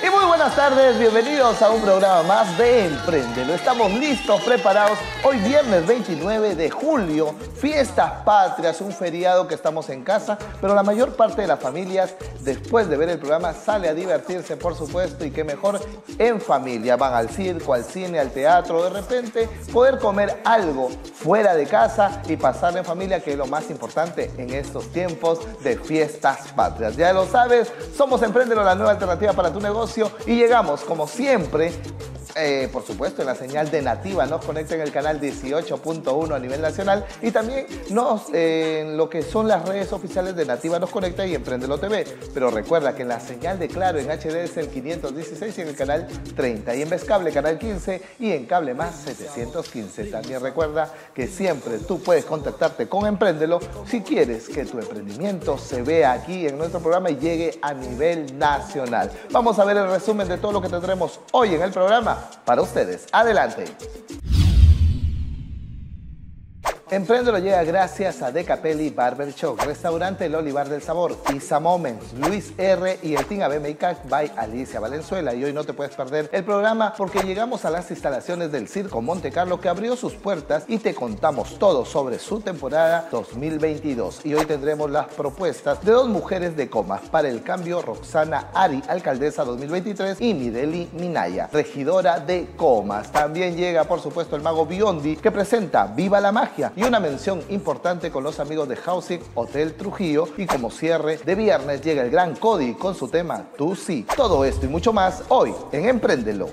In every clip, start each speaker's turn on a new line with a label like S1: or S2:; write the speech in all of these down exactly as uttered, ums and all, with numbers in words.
S1: Y muy buenas tardes, bienvenidos a un programa más de Emprendelo. Estamos listos, preparados. Hoy viernes veintinueve de julio, fiestas patrias, un feriado que estamos en casa, pero la mayor parte de las familias, después de ver el programa, sale a divertirse, por supuesto, y qué mejor en familia. Van al circo, al cine, al teatro, de repente poder comer algo fuera de casa y pasarla en familia, que es lo más importante en estos tiempos de fiestas patrias. Ya lo sabes, somos Emprendelo, la nueva alternativa para tu negocio. Y llegamos, como siempre, eh, por supuesto, en la señal de Nativa. Nos conecta en el canal dieciocho punto uno a nivel nacional. Y también nos, eh, en lo que son las redes oficiales de Nativa nos conecta y Emprendelo T V. Pero recuerda que en la señal de Claro en H D es el quinientos dieciséis y en el canal treinta. Y en Vescable, canal quince. Y en Cable Más, setecientos quince. También recuerda que siempre tú puedes contactarte con Emprendelo si quieres que tu emprendimiento se vea aquí en nuestro programa y llegue a nivel nacional. Vamos a ver el resumen de todo lo que tendremos hoy en el programa para ustedes. Adelante. Emprendelo llega gracias a Decapelli Barber Shop, Restaurante El Olivar del Sabor, Isa Moments, Luis R. y el Team A B Makeup by Alicia Valenzuela. Y hoy no te puedes perder el programa porque llegamos a las instalaciones del Circo Monte Carlo, que abrió sus puertas, y te contamos todo sobre su temporada dos mil veintidós. Y hoy tendremos las propuestas de dos mujeres de Comas para el cambio: Roxana Ari, alcaldesa dos mil veintitrés, y Mireli Minaya, regidora de Comas. También llega, por supuesto, el mago Biondi, que presenta Viva la Magia. Y una mención importante con los amigos de Housing Hotel Trujillo. Y como cierre de viernes llega el gran Cody con su tema Tú Sí. Todo esto y mucho más hoy en Emprendelo.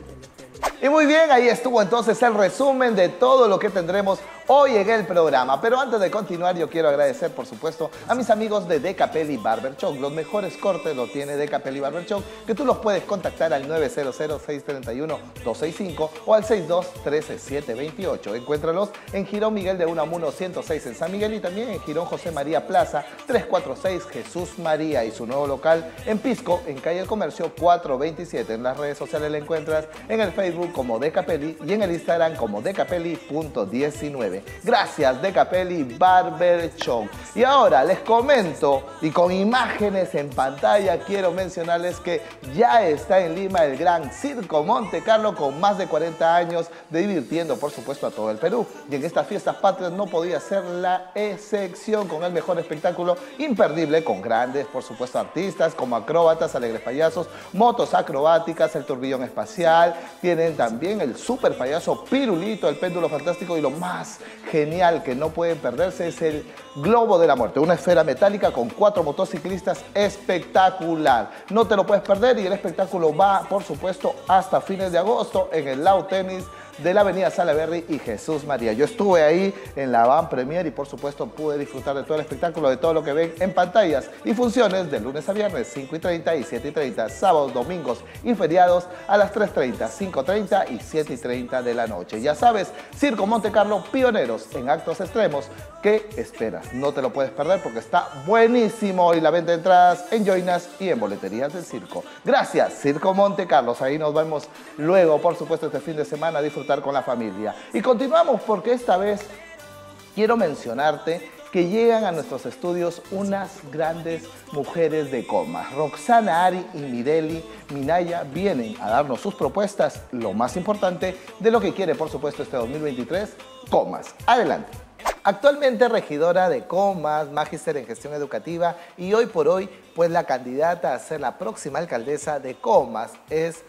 S1: Y muy bien, ahí estuvo entonces el resumen de todo lo que tendremos hoy en el programa. Pero antes de continuar, yo quiero agradecer, por supuesto, a mis amigos de Decapelli Barber Shop. Los mejores cortes los tiene Decapelli Barber Shop, que tú los puedes contactar al nueve cero cero, seis tres uno, dos seis cinco o al seis dos uno tres, siete dos ocho. Encuéntralos en Girón Miguel de Unamuno ciento seis en San Miguel, y también en Girón José María Plaza trescientos cuarenta y seis Jesús María, y su nuevo local en Pisco, en Calle El Comercio cuatrocientos veintisiete. En las redes sociales le encuentras en el Facebook como Decapelli y en el Instagram como decapelli punto diecinueve. Gracias, Decapelli Barber Shop. Y ahora les comento, y con imágenes en pantalla, quiero mencionarles que ya está en Lima el gran Circo Monte Carlo, con más de cuarenta años de divirtiendo, por supuesto, a todo el Perú. Y en estas fiestas patrias no podía ser la excepción, con el mejor espectáculo imperdible, con grandes, por supuesto, artistas como acróbatas, alegres payasos, motos acrobáticas, el turbillón espacial. Tienen también el super payaso Pirulito, el péndulo fantástico, y lo más genial que no pueden perderse es el Globo de la Muerte, una esfera metálica con cuatro motociclistas, espectacular. No te lo puedes perder, y el espectáculo va, por supuesto, hasta fines de agosto en el Lau Tenis de la avenida Salaberry y Jesús María. Yo estuve ahí en la Van Premier y por supuesto pude disfrutar de todo el espectáculo, de todo lo que ven en pantallas, y funciones de lunes a viernes cinco y treinta y siete y treinta, sábados, domingos y feriados a las tres y treinta, cinco y treinta y siete y treinta de la noche. Ya sabes, Circo Monte Carlo, pioneros en actos extremos. ¿Qué esperas? No te lo puedes perder porque está buenísimo, y la venta de entradas en Joinas y en boleterías del circo. Gracias, Circo Monte Carlo. Ahí nos vemos luego, por supuesto, este fin de semana a disfrutar con la familia. Y continuamos porque esta vez quiero mencionarte que llegan a nuestros estudios unas grandes mujeres de Comas. Roxana Ari y Mireli Minaya vienen a darnos sus propuestas, lo más importante de lo que quiere, por supuesto, este dos mil veintitrés, Comas. Adelante. Actualmente regidora de Comas, magíster en gestión educativa, y hoy por hoy, pues la candidata a ser la próxima alcaldesa de Comas es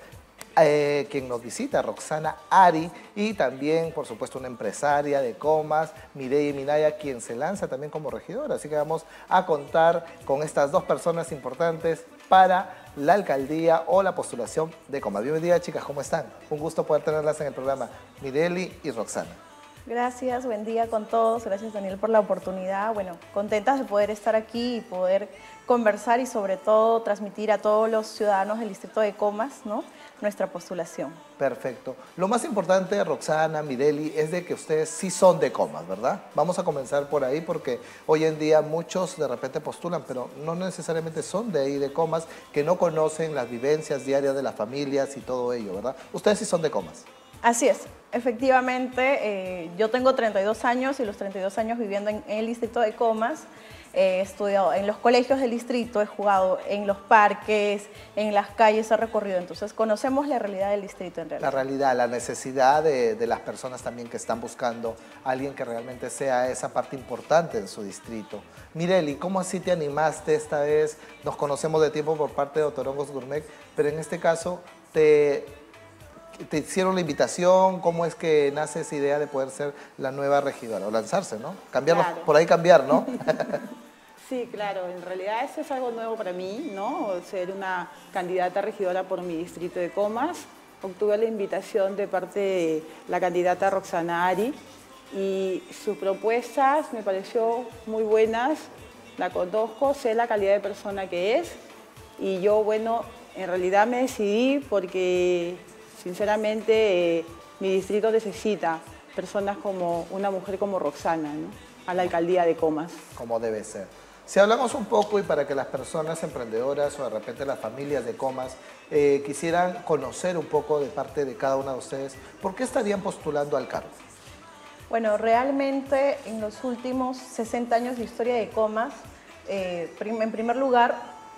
S1: Eh, quien nos visita, Roxana Ari, y también, por supuesto, una empresaria de Comas, Mireya Minaya, quien se lanza también como regidora. Así que vamos a contar con estas dos personas importantes para la alcaldía o la postulación de Comas. Bienvenidas, chicas, ¿cómo están? Un gusto poder tenerlas en el programa, Mireli y Roxana.
S2: Gracias, buen día con todos. Gracias, Daniel, por la oportunidad. Bueno, contentas de poder estar aquí y poder conversar, y sobre todo transmitir a todos los ciudadanos del distrito de Comas, ¿no?, nuestra postulación.
S1: Perfecto. Lo más importante, Roxana, Mireli, es de que ustedes sí son de Comas, ¿verdad? Vamos a comenzar por ahí porque hoy en día muchos de repente postulan, pero no necesariamente son de ahí, de Comas, que no conocen las vivencias diarias de las familias y todo ello, ¿verdad? Ustedes sí son de Comas.
S2: Así es. Efectivamente, eh, yo tengo treinta y dos años y los treinta y dos años viviendo en el distrito de Comas. he estudiado en los colegios del distrito, he jugado en los parques, en las calles, he recorrido, entonces conocemos la realidad del distrito en realidad.
S1: La realidad, la necesidad de, de las personas también que están buscando a alguien que realmente sea esa parte importante en su distrito. Mireli, ¿cómo así te animaste esta vez? Nos conocemos de tiempo por parte de Otorongos Gourmet, pero en este caso te... ¿Te hicieron la invitación? ¿Cómo es que nace esa idea de poder ser la nueva regidora? O lanzarse, ¿no? Cambiarlo, claro. Por ahí cambiar, ¿no?
S3: Sí, claro. En realidad eso es algo nuevo para mí, ¿no? Ser una candidata regidora por mi distrito de Comas. Obtuve la invitación de parte de la candidata Roxana Ari y sus propuestas me pareció muy buenas. La conozco, sé la calidad de persona que es y yo, bueno, en realidad me decidí porque... Sinceramente, eh, mi distrito necesita personas como una mujer como Roxana, ¿no? A la alcaldía de Comas.
S1: Como debe ser. Si hablamos un poco y para que las personas emprendedoras o de repente las familias de Comas eh, quisieran conocer un poco de parte de cada una de ustedes, ¿por qué estarían postulando al cargo?
S2: Bueno, realmente en los últimos sesenta años de historia de Comas, eh, en primer lugar,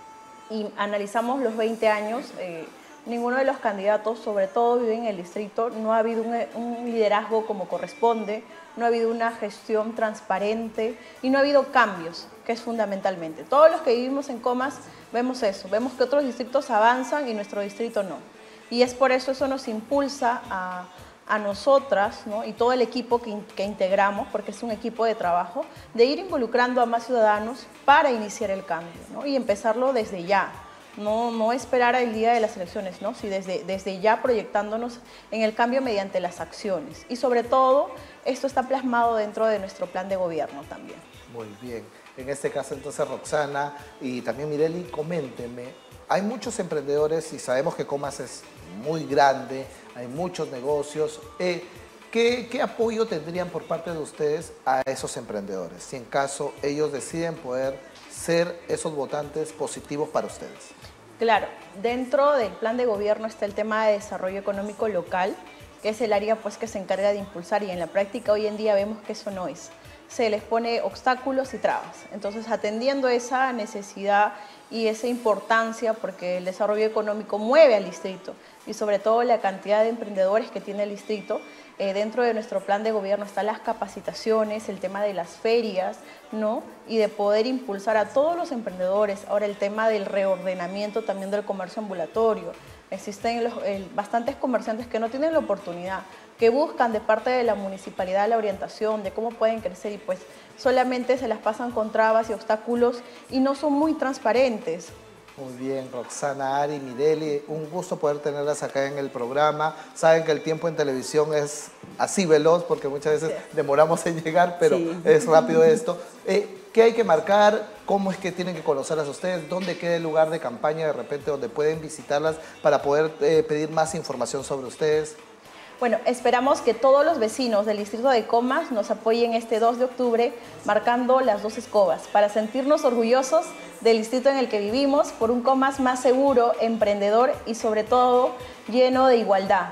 S2: y analizamos los veinte años, eh, ninguno de los candidatos, sobre todo vive en el distrito, no ha habido un, un liderazgo como corresponde, no ha habido una gestión transparente y no ha habido cambios, que es fundamentalmente. Todos los que vivimos en Comas vemos eso, vemos que otros distritos avanzan y nuestro distrito no. Y es por eso eso nos impulsa a, a nosotras, ¿no? Y todo el equipo que, que integramos, porque es un equipo de trabajo, de ir involucrando a más ciudadanos para iniciar el cambio, ¿no? Y empezarlo desde ya. No, no esperar al día de las elecciones, ¿no? Sí, desde, desde ya proyectándonos en el cambio mediante las acciones. Y sobre todo, esto está plasmado dentro de nuestro plan de gobierno también.
S1: Muy bien. En este caso, entonces, Roxana y también Mireli, coméntenme. Hay muchos emprendedores y sabemos que Comas es muy grande, hay muchos negocios. Eh, ¿qué, ¿Qué apoyo tendrían por parte de ustedes a esos emprendedores? Si en caso ellos deciden poder ser esos votantes positivos para ustedes.
S2: Claro, dentro del plan de gobierno está el tema de desarrollo económico local, que es el área pues, que se encarga de impulsar y en la práctica hoy en día vemos que eso no es. Se les pone obstáculos y trabas. Entonces, atendiendo esa necesidad y esa importancia, porque el desarrollo económico mueve al distrito y sobre todo la cantidad de emprendedores que tiene el distrito, eh, dentro de nuestro plan de gobierno están las capacitaciones, el tema de las ferias, ¿no? Y de poder impulsar a todos los emprendedores. Ahora el tema del reordenamiento también del comercio ambulatorio. Existen los, eh, bastantes comerciantes que no tienen la oportunidad, que buscan de parte de la municipalidad la orientación de cómo pueden crecer y pues solamente se las pasan con trabas y obstáculos y no son muy transparentes.
S1: Muy bien, Roxana, Ari, Mireli, un gusto poder tenerlas acá en el programa. Saben que el tiempo en televisión es así veloz porque muchas veces sí. demoramos en llegar, pero sí. es rápido esto. Eh, ¿Qué hay que marcar? ¿Cómo es que tienen que conocerlas ustedes? ¿Dónde queda el lugar de campaña de repente donde pueden visitarlas para poder eh, pedir más información sobre ustedes?
S2: Bueno, esperamos que todos los vecinos del distrito de Comas nos apoyen este dos de octubre marcando las dos escobas para sentirnos orgullosos del distrito en el que vivimos por un Comas más seguro, emprendedor y sobre todo lleno de igualdad.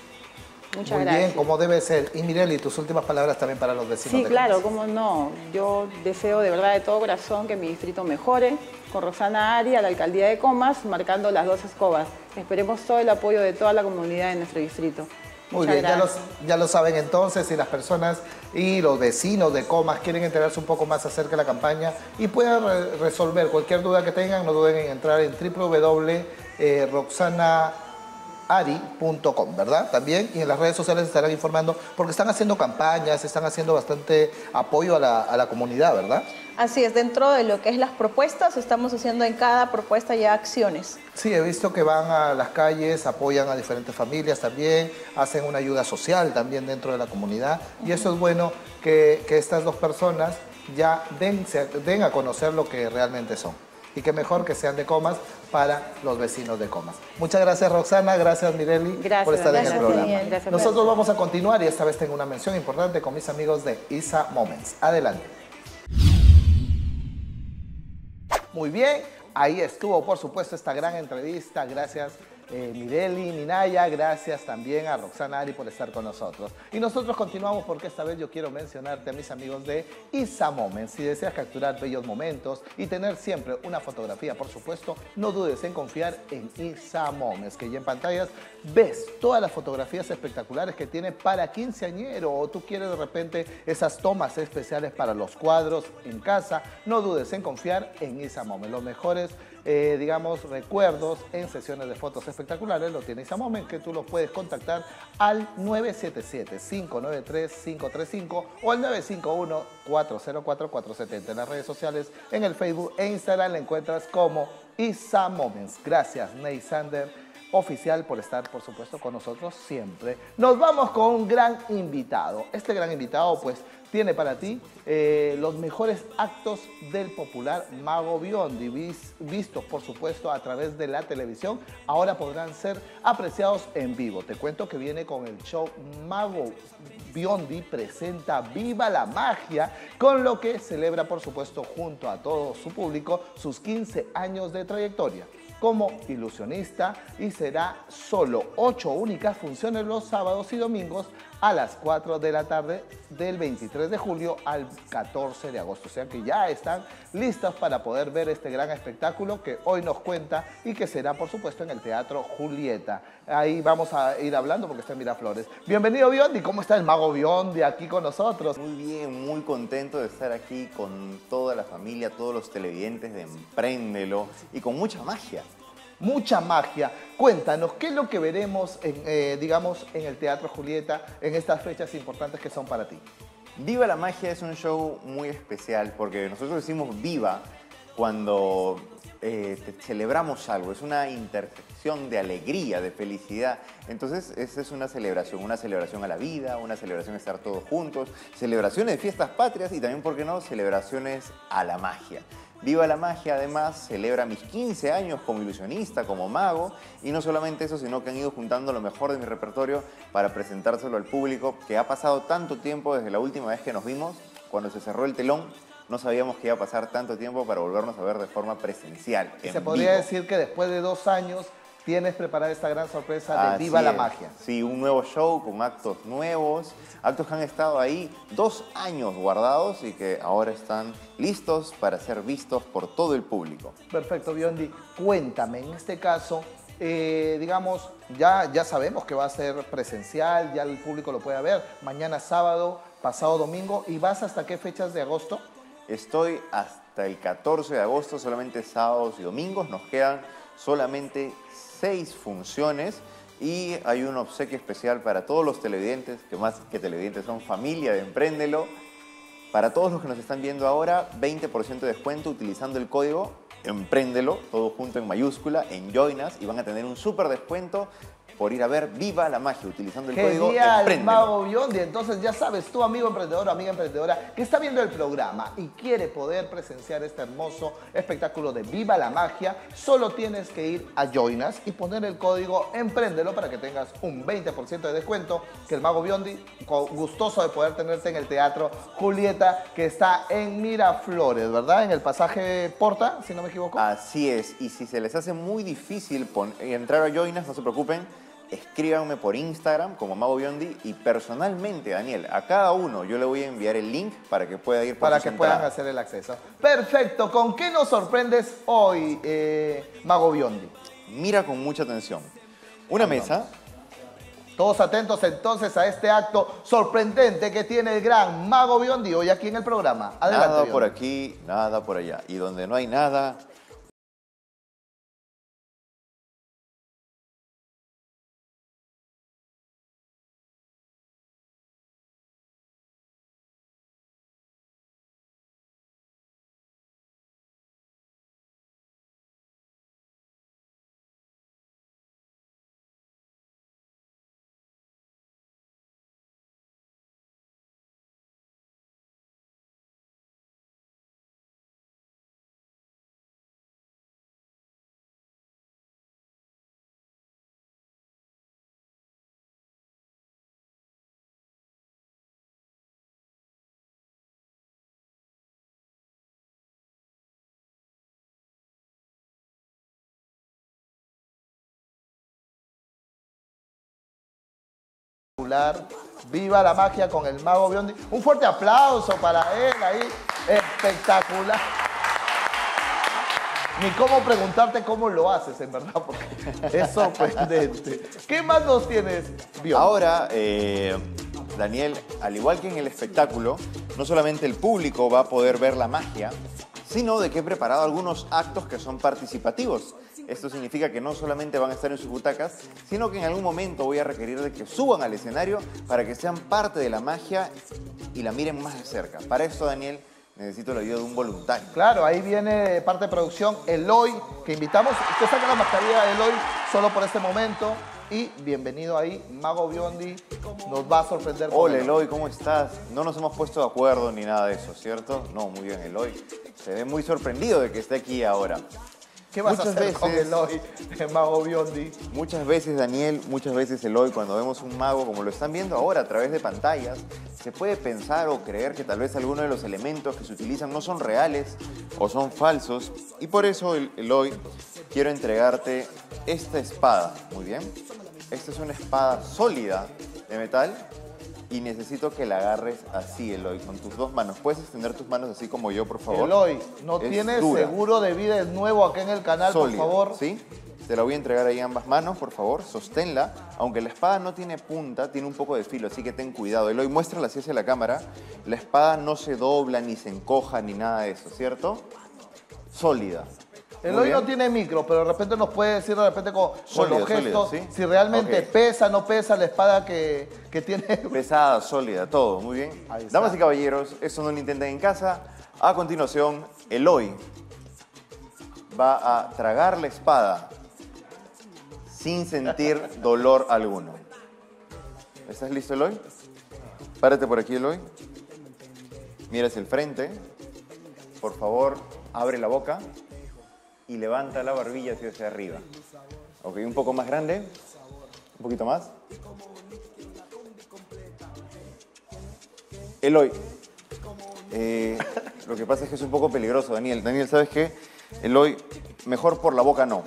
S3: Muchas
S1: Muy
S3: gracias.
S1: bien, como debe ser. Y Mireli, tus últimas palabras también para los vecinos.
S3: Sí,
S1: de
S3: claro,
S1: Comas.
S3: cómo no. Yo deseo de verdad de todo corazón que mi distrito mejore con Roxana Ari a la alcaldía de Comas marcando las dos escobas. Esperemos todo el apoyo de toda la comunidad de nuestro distrito.
S1: Muy
S3: Muchas
S1: bien, ya, los,
S3: gracias.
S1: ya lo saben entonces, si las personas y los vecinos de Comas quieren enterarse un poco más acerca de la campaña y puedan re resolver cualquier duda que tengan, no duden en entrar en w w w punto roxana ari punto com, ¿verdad? También, y en las redes sociales estarán informando, porque están haciendo campañas, están haciendo bastante apoyo a la, a la comunidad, ¿verdad?
S2: Así es, dentro de lo que es las propuestas, estamos haciendo en cada propuesta ya acciones.
S1: Sí, he visto que van a las calles, apoyan a diferentes familias también, hacen una ayuda social también dentro de la comunidad, y eso es bueno que, que estas dos personas ya den, se, den a conocer lo que realmente son. Y que mejor que sean de Comas para los vecinos de Comas. Muchas gracias, Roxana, gracias, Mireli,
S3: gracias,
S1: por estar
S3: gracias,
S1: en el programa.
S3: gracias,
S1: Nosotros vamos a continuar y esta vez tengo una mención importante con mis amigos de Isa Moments. Adelante. Muy bien, ahí estuvo, por supuesto, esta gran entrevista. Gracias eh, Mireli, Minaya, gracias también a Roxana Ari por estar con nosotros. Y nosotros continuamos porque esta vez yo quiero mencionarte a mis amigos de Isa Moments. Si deseas capturar bellos momentos y tener siempre una fotografía, por supuesto, no dudes en confiar en Isa Moments, que ya en pantallas ves todas las fotografías espectaculares que tiene para quinceañero, o tú quieres de repente esas tomas especiales para los cuadros en casa. No dudes en confiar en Isa Moments. Los mejores, eh, digamos, recuerdos en sesiones de fotos espectaculares lo tiene Isa Moments, que tú los puedes contactar al nueve siete siete, cinco nueve tres, cinco tres cinco o al nueve cinco uno, cuatro cero cuatro, cuatro siete cero. En las redes sociales, en el Facebook e Instagram la encuentras como Isa Moments. Gracias, Ney Sander Oficial, por estar, por supuesto, con nosotros siempre. Nos vamos con un gran invitado. Este gran invitado, pues, tiene para ti eh, los mejores actos del popular Mago Biondi, vis, vistos, por supuesto, a través de la televisión. Ahora podrán ser apreciados en vivo. Te cuento que viene con el show Mago Biondi presenta Viva la Magia, con lo que celebra, por supuesto, junto a todo su público, sus quince años de trayectoria como ilusionista, y será solo ocho únicas funciones los sábados y domingos a las cuatro de la tarde del veintitrés de julio al catorce de agosto. O sea que ya están listas para poder ver este gran espectáculo que hoy nos cuenta y que será, por supuesto, en el Teatro Julieta. Ahí vamos a ir hablando porque está en Miraflores. Bienvenido, Biondi. ¿Cómo está el Mago Biondi aquí con nosotros?
S4: Muy bien, muy contento de estar aquí con toda la familia, todos los televidentes de Empréndelo y con mucha magia.
S1: Mucha magia. Cuéntanos, ¿qué es lo que veremos, en, eh, digamos, en el Teatro Julieta en estas fechas importantes que son para ti?
S4: Viva la Magia es un show muy especial porque nosotros decimos viva cuando eh, celebramos algo. Es una intersección de alegría, de felicidad. Entonces, esa es una celebración, una celebración a la vida, una celebración de estar todos juntos, celebraciones de fiestas patrias y también, ¿por qué no?, celebraciones a la magia. Viva la Magia, además, celebra mis quince años como ilusionista, como mago, y no solamente eso, sino que han ido juntando lo mejor de mi repertorio para presentárselo al público, que ha pasado tanto tiempo desde la última vez que nos vimos, cuando se cerró el telón. No sabíamos que iba a pasar tanto tiempo para volvernos a ver de forma presencial.
S1: Y se podría
S4: vivo.
S1: decir que después de dos años tienes preparada esta gran sorpresa de
S4: Así
S1: Viva la
S4: es.
S1: Magia.
S4: Sí, un nuevo show con actos nuevos, actos que han estado ahí dos años guardados y que ahora están listos para ser vistos por todo el público.
S1: Perfecto, Biondi. Cuéntame, en este caso, eh, digamos, ya, ya sabemos que va a ser presencial, ya el público lo puede ver, mañana sábado, pasado domingo, ¿y vas hasta qué fechas de agosto?
S4: Estoy hasta el catorce de agosto, solamente sábados y domingos, nos quedan solamente seis funciones y hay un obsequio especial para todos los televidentes, que más que televidentes son familia de Empréndelo. Para todos los que nos están viendo ahora, veinte por ciento de descuento utilizando el código Empréndelo, todo junto en mayúscula, en Joinas, y van a tener un súper descuento por ir a ver Viva la Magia, utilizando el código
S1: Genial,
S4: Empréndelo.
S1: Mago Biondi. Entonces ya sabes, tú, amigo emprendedor o amiga emprendedora que está viendo el programa y quiere poder presenciar este hermoso espectáculo de Viva la Magia, solo tienes que ir a Joinas y poner el código Empréndelo para que tengas un veinte por ciento de descuento, que el Mago Biondi, gustoso de poder tenerte en el Teatro Julieta, que está en Miraflores, ¿verdad? En el pasaje Porta, si no me equivoco.
S4: Así es, y si se les hace muy difícil entrar a Joinas, no se preocupen, escríbanme por Instagram como Mago Biondi y personalmente, Daniel, a cada uno yo le voy a enviar el link para que pueda ir por
S1: Para
S4: sus
S1: que
S4: entradas.
S1: puedan hacer el acceso. Perfecto. ¿Con qué nos sorprendes hoy, eh, Mago Biondi?
S4: Mira con mucha atención. Una
S1: Ahí
S4: mesa.
S1: vamos. Todos atentos entonces a este acto sorprendente que tiene el gran Mago Biondi hoy aquí en el programa. Adelante,
S4: Nada por
S1: Biondi.
S4: aquí, nada por allá. Y donde no hay nada,
S1: espectacular. Viva la magia con el Mago Biondi. Un fuerte aplauso para él ahí. Espectacular. Ni cómo preguntarte cómo lo haces, en verdad, porque es sorprendente. ¿Qué más nos tienes, Biondi?
S4: Ahora, eh, Daniel, al igual que en el espectáculo, no solamente el público va a poder ver la magia, sino de que he preparado algunos actos que son participativos. Esto significa que no solamente van a estar en sus butacas, sino que en algún momento voy a requerir de que suban al escenario para que sean parte de la magia y la miren más de cerca. Para esto, Daniel, necesito la ayuda de un voluntario.
S1: Claro, ahí viene parte de producción, Eloy, que invitamos. Usted saca la mascarilla de Eloy solo por este momento. Y bienvenido ahí, Mago Biondi, nos va a sorprender.
S4: Hola, Eloy, ¿cómo estás? No nos hemos puesto de acuerdo ni nada de eso, ¿cierto? No, muy bien, Eloy. Se ve muy sorprendido de que esté aquí ahora.
S1: ¿Qué vas
S4: muchas
S1: a hacer
S4: veces,
S1: con Eloy, Mago Biondi?
S4: Muchas veces, Daniel, muchas veces, Eloy, cuando vemos un mago, como lo están viendo ahora a través de pantallas, se puede pensar o creer que tal vez algunos de los elementos que se utilizan no son reales o son falsos. Y por eso, Eloy, quiero entregarte esta espada. Muy bien. Esta es una espada sólida de metal y necesito que la agarres así, Eloy, con tus dos manos. ¿Puedes extender tus manos así como yo, por favor?
S1: Eloy, ¿no
S4: Es
S1: tienes
S4: dura.
S1: seguro de vida nuevo acá en el canal,
S4: Sólida,
S1: por favor?
S4: ¿sí? Te la voy a entregar ahí en ambas manos, por favor. Sosténla. Aunque la espada no tiene punta, tiene un poco de filo, así que ten cuidado. Eloy, muéstrala así hacia la cámara. La espada no se dobla, ni se encoja, ni nada de eso, ¿cierto? Sólida. Muy
S1: Eloy
S4: bien.
S1: no tiene micro, pero de repente nos puede decir de repente con, con
S4: Sólido,
S1: los gestos
S4: sólido, ¿sí?
S1: si realmente
S4: Ok.
S1: pesa, no pesa la espada que, que tiene.
S4: Pesada, sólida, todo. Muy bien.
S1: Ahí está.
S4: Damas y caballeros, eso no lo intenten en casa. A continuación, Eloy va a tragar la espada sin sentir dolor alguno. ¿Estás listo, Eloy? Párate por aquí, Eloy. Mira hacia el frente. Por favor, abre la boca y levanta la barbilla hacia, hacia arriba. Ok, un poco más grande. Un poquito más. Eloy, eh, lo que pasa es que es un poco peligroso, Daniel. Daniel, ¿sabes qué? Eloy, mejor por la boca no.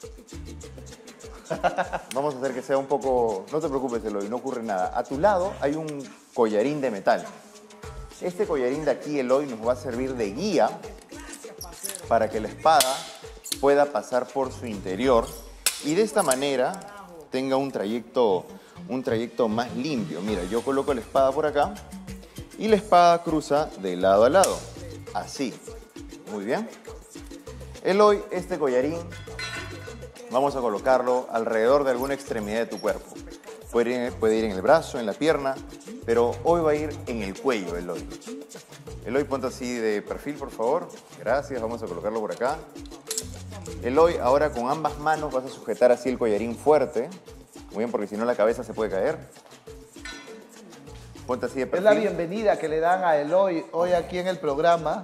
S4: Vamos a hacer que sea un poco... No te preocupes, Eloy, no ocurre nada. A tu lado hay un collarín de metal. Este collarín de aquí, Eloy, nos va a servir de guía para que la espada pueda pasar por su interior y de esta manera tenga un trayecto, un trayecto más limpio. Mira, yo coloco la espada por acá y la espada cruza de lado a lado, así. Muy bien. Eloy, este collarín vamos a colocarlo alrededor de alguna extremidad de tu cuerpo. Puede ir, puede ir en el brazo, en la pierna, pero hoy va a ir en el cuello, Eloy. Eloy, ponte así de perfil, por favor. Gracias, vamos a colocarlo por acá. Eloy, ahora con ambas manos vas a sujetar así el collarín fuerte. Muy bien, porque si no la cabeza se puede caer. Ponte así de
S1: Es
S4: perfil.
S1: la bienvenida que le dan a Eloy hoy aquí en el programa.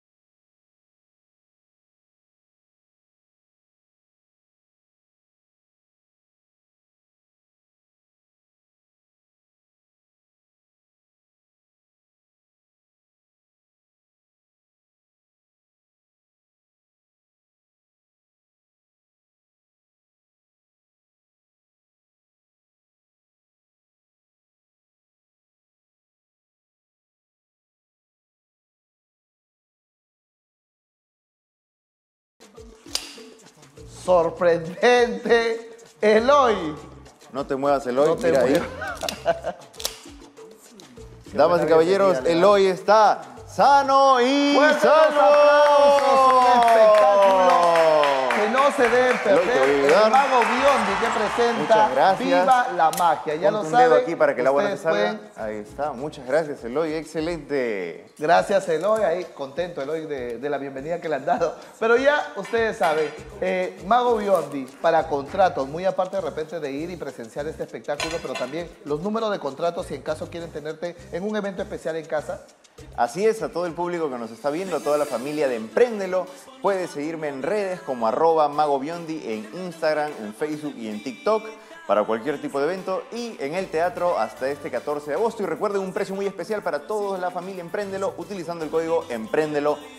S1: Sorprendente, Eloy.
S4: No te muevas, Eloy.
S1: No te
S4: Mira ahí.
S1: muevas.
S4: Damas y
S1: buena
S4: caballeros,
S1: bienvenida, le
S4: Eloy está sano y
S1: Fuertes los
S4: salvo.
S1: aplausos, un espectáculo que no se deben
S4: Eloy, te voy a
S1: perder. El
S4: ayudar.
S1: Mago Biondi que presenta
S4: Muchas gracias.
S1: Viva la magia. Ya
S4: Ponte
S1: lo
S4: un
S1: saben.
S4: dedo aquí para que el agua no se
S1: ustedes
S4: salga.
S1: pueden-
S4: Ahí está. Muchas gracias, Eloy. Excelente.
S1: Gracias, Eloy. Ahí contento, Eloy, de, de la bienvenida que le han dado. Pero ya ustedes saben, eh, Mago Biondi, para contratos, muy aparte de repente de ir y presenciar este espectáculo, pero también los números de contratos si en caso quieren tenerte en un evento especial en casa.
S4: Así es, a todo el público que nos está viendo, a toda la familia de Empréndelo, puedes seguirme en redes como arroba Mago Biondi en Instagram, en Facebook y en TikTok para cualquier tipo de evento y en el teatro hasta este catorce de agosto. Y recuerden un precio muy especial para toda la familia Empréndelo utilizando el código Empréndelo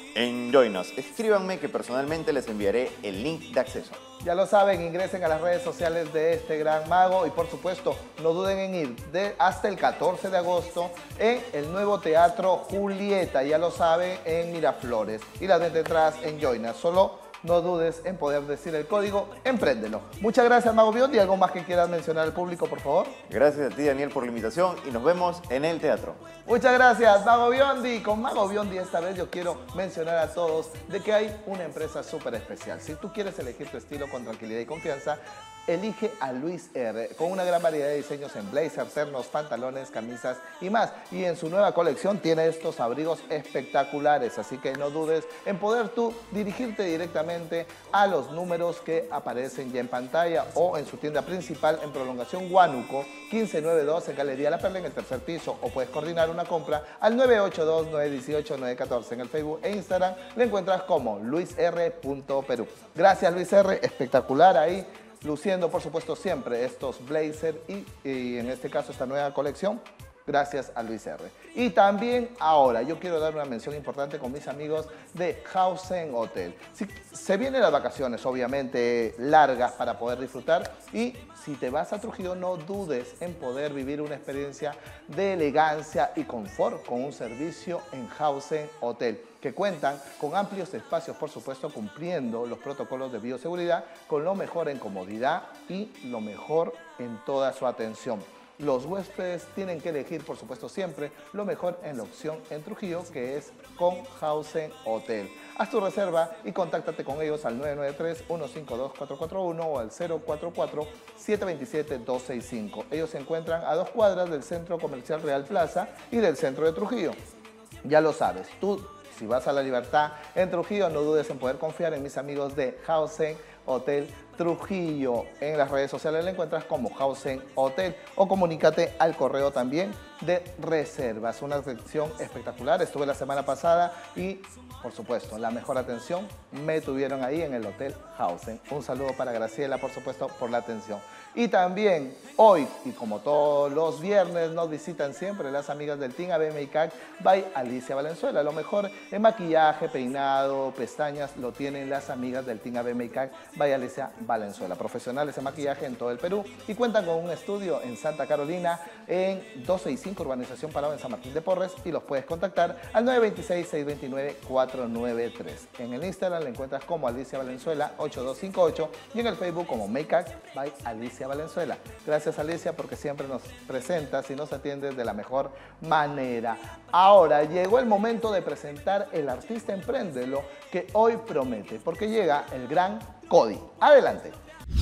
S4: en Join Us. Escríbanme que personalmente les enviaré el link de acceso.
S1: Ya lo saben, ingresen a las redes sociales de este gran mago y por supuesto no duden en ir de, hasta el catorce de agosto en el nuevo Teatro Julieta, ya lo saben, en Miraflores, y las venta entradas en Join Us. Solo no dudes en poder decir el código Empréndelo. Muchas gracias, Mago Biondi. ¿Algo más que quieras mencionar al público, por favor?
S4: Gracias a ti, Daniel, por la invitación y nos vemos en el teatro.
S1: Muchas gracias, Mago Biondi. Con Mago Biondi esta vez yo quiero mencionar a todos de que hay una empresa súper especial. Si tú quieres elegir tu estilo con tranquilidad y confianza, elige a Luis R, con una gran variedad de diseños en blazer, ternos, pantalones, camisas y más. Y en su nueva colección tiene estos abrigos espectaculares, así que no dudes en poder tú dirigirte directamente a los números que aparecen ya en pantalla o en su tienda principal en Prolongación Huánuco, quince noventa y dos en Galería La Perla en el tercer piso, o puedes coordinar una compra al nueve ocho dos, nueve uno ocho, nueve uno cuatro en el Facebook e Instagram. Le encuentras como luis r punto perú. Gracias, Luis R, espectacular ahí, luciendo por supuesto siempre estos blazers y, y en este caso esta nueva colección. Gracias a Luis R. Y también ahora yo quiero dar una mención importante con mis amigos de Hausen Hotel. Si, se vienen las vacaciones obviamente largas para poder disfrutar, y si te vas a Trujillo no dudes en poder vivir una experiencia de elegancia y confort con un servicio en Hausen Hotel, que cuentan con amplios espacios, por supuesto, cumpliendo los protocolos de bioseguridad, con lo mejor en comodidad y lo mejor en toda su atención. Los huéspedes tienen que elegir, por supuesto, siempre lo mejor en la opción en Trujillo, que es con Hausen Hotel. Haz tu reserva y contáctate con ellos al nueve nueve tres, uno cinco dos, cuatro cuatro uno o al cero cuatro cuatro, siete dos siete, dos seis cinco. Ellos se encuentran a dos cuadras del Centro Comercial Real Plaza y del centro de Trujillo. Ya lo sabes, tú, si vas a La Libertad en Trujillo, no dudes en poder confiar en mis amigos de Hausen Hotel Trujillo. En las redes sociales le encuentras como Hausen Hotel o comunícate al correo también de reservas. Una atención espectacular. Estuve la semana pasada y, por supuesto, la mejor atención me tuvieron ahí en el Hotel Hausen. Un saludo para Graciela, por supuesto, por la atención. Y también hoy, y como todos los viernes, nos visitan siempre las amigas del Team A B Makeup by Alicia Valenzuela. Lo mejor en maquillaje, peinado, pestañas, lo tienen las amigas del Team A B Makeup by Alicia Valenzuela. Profesionales en maquillaje en todo el Perú y cuentan con un estudio en Santa Carolina, en doscientos sesenta y cinco Urbanización Parado en San Martín de Porres, y los puedes contactar al nueve dos seis, seis dos nueve, cuatro nueve tres. En el Instagram le encuentras como Alicia Valenzuela ocho dos cinco ocho y en el Facebook como Makeup by Alicia Valenzuela. Gracias, Alicia, porque siempre nos presentas y nos atiendes de la mejor manera. Ahora llegó el momento de presentar el artista Empréndelo que hoy promete, porque llega el gran Cody. Adelante.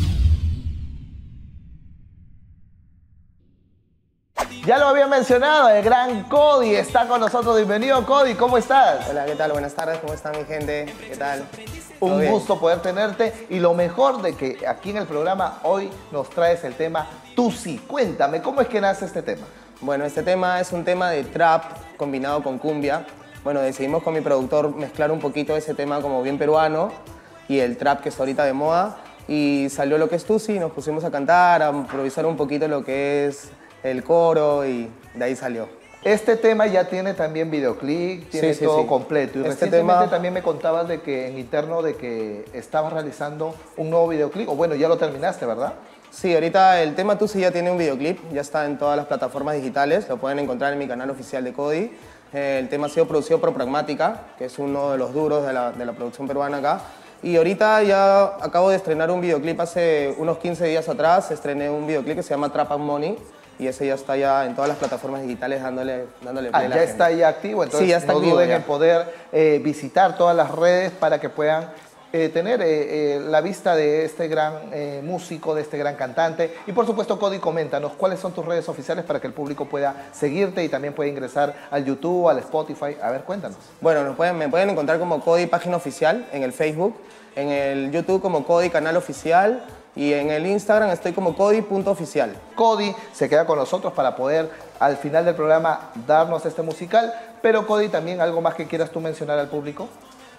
S1: Ya lo había mencionado, el gran Cody está con nosotros. Bienvenido, Cody, ¿cómo estás?
S5: Hola, ¿qué tal? Buenas tardes, ¿cómo está mi gente? ¿Qué tal?
S1: Un gusto poder tenerte, y lo mejor de que aquí en el programa hoy nos traes el tema Tusi. Cuéntame, ¿cómo es que nace este tema?
S5: Bueno, este tema es un tema de trap combinado con cumbia. Bueno, decidimos con mi productor mezclar un poquito ese tema como bien peruano y el trap que está ahorita de moda, y salió lo que es Tusi, y nos pusimos a cantar, a improvisar un poquito lo que es el coro, y de ahí salió.
S1: Este tema ya tiene también videoclip, tiene
S5: sí, sí,
S1: todo
S5: sí.
S1: completo. Y
S5: este
S1: recientemente
S5: tema...
S1: también me contabas de que en interno de que estabas realizando un nuevo videoclip, o bueno, ya lo terminaste, ¿verdad?
S5: Sí, ahorita el tema Tusi ya tiene un videoclip, ya está en todas las plataformas digitales, lo pueden encontrar en mi canal oficial de Cody. El tema ha sido producido por Pragmática, que es uno de los duros de la, de la producción peruana acá. Y ahorita ya acabo de estrenar un videoclip hace unos quince días atrás, estrené un videoclip que se llama Trap and Money, y ese ya está ya en todas las plataformas digitales dándole, dándole play.
S1: Ah, ya está ya activo, entonces
S5: sí, ya está
S1: no
S5: activo,
S1: duden
S5: ya.
S1: en poder eh, visitar todas las redes para que puedan eh, tener eh, eh, la vista de este gran eh, músico, de este gran cantante. Y por supuesto, Cody, coméntanos cuáles son tus redes oficiales para que el público pueda seguirte y también pueda ingresar al YouTube, al Spotify. A ver, cuéntanos.
S5: Bueno, nos pueden, me pueden encontrar como Cody Página Oficial en el Facebook, en el YouTube como Cody Canal Oficial, y en el Instagram estoy como Cody punto oficial.
S1: Cody se queda con nosotros para poder al final del programa darnos este musical. Pero Cody, también algo más que quieras tú mencionar al público.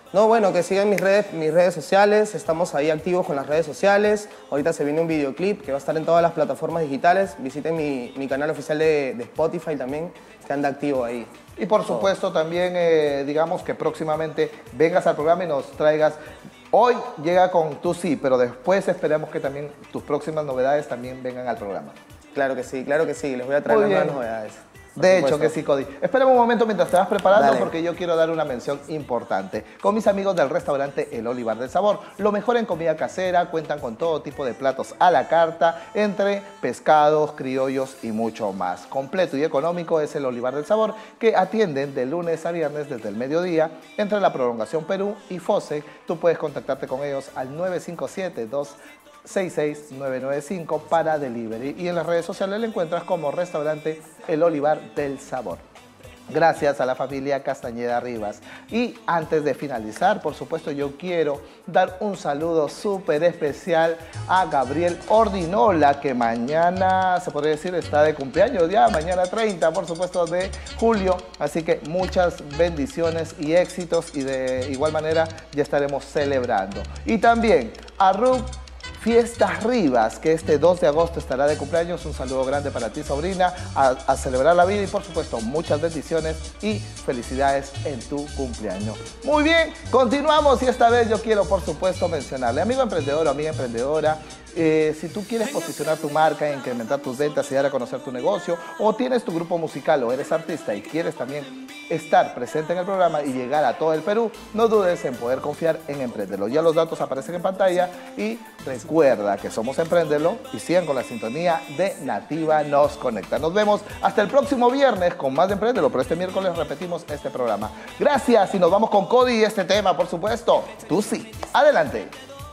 S5: No, bueno, que sigan mis redes, mis redes sociales, estamos ahí activos con las redes sociales. Ahorita se viene un videoclip que va a estar en todas las plataformas digitales. Visiten mi, mi canal oficial de, de Spotify también, que anda activo ahí.
S1: Y por supuesto también, eh, digamos que próximamente vengas al programa y nos traigas... Hoy llega con Tu Sí, pero después esperamos que también tus próximas novedades también vengan al programa.
S5: Claro que sí, claro que sí, les voy a traer
S1: Muy
S5: las
S1: bien.
S5: nuevas novedades.
S1: De hecho que sí, Cody. Espérame un momento mientras te vas preparando.
S5: Dale.
S1: Porque yo quiero dar una mención importante. Con mis amigos del restaurante El Olivar del Sabor. Lo mejor en comida casera, cuentan con todo tipo de platos a la carta, entre pescados, criollos y mucho más. Completo y económico es El Olivar del Sabor, que atienden de lunes a viernes desde el mediodía entre la Prolongación Perú y Fose. Tú puedes contactarte con ellos al nueve cinco siete, dos seis seis nueve nueve cinco para delivery, y en las redes sociales le encuentras como restaurante El Olivar del Sabor. Gracias a la familia Castañeda Rivas. Y antes de finalizar, por supuesto, yo quiero dar un saludo súper especial a Gabriel Ordinola, que mañana, se podría decir, está de cumpleaños ya, mañana treinta, por supuesto, de julio. Así que muchas bendiciones y éxitos, y de igual manera ya estaremos celebrando. Y también a Ruth Fiestas Rivas, que este dos de agosto estará de cumpleaños. Un saludo grande para ti, sobrina, a, a celebrar la vida y por supuesto muchas bendiciones y felicidades en tu cumpleaños. Muy bien, continuamos y esta vez yo quiero por supuesto mencionarle, amigo emprendedor o amiga emprendedora, Eh, si tú quieres posicionar tu marca, incrementar tus ventas y dar a conocer tu negocio, o tienes tu grupo musical o eres artista y quieres también estar presente en el programa y llegar a todo el Perú, no dudes en poder confiar en Empréndelo. Ya los datos aparecen en pantalla y recuerda que somos Empréndelo y sigan con la sintonía de Nativa Nos Conecta. Nos vemos hasta el próximo viernes con más de Empréndelo, pero este miércoles repetimos este programa. Gracias y nos vamos con Cody y este tema, por supuesto, Tu Sí. Adelante.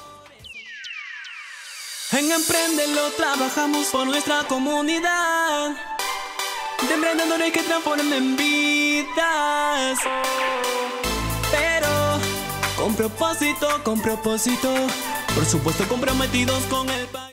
S6: En Empréndelo trabajamos por nuestra comunidad de emprendedores que transformen vidas, pero con propósito, con propósito, por supuesto comprometidos con el país.